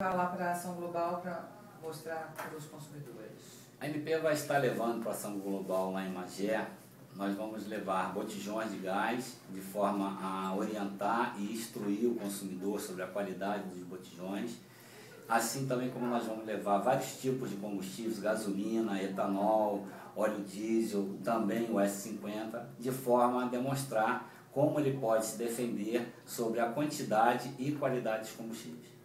Falar para a Ação Global para mostrar para os consumidores. A ANP vai estar levando para a Ação Global lá em Magé. Nós vamos levar botijões de gás de forma a orientar e instruir o consumidor sobre a qualidade dos botijões. Assim também como nós vamos levar vários tipos de combustíveis, gasolina, etanol, óleo diesel, também o S50, de forma a demonstrar como ele pode se defender sobre a quantidade e qualidade dos combustíveis.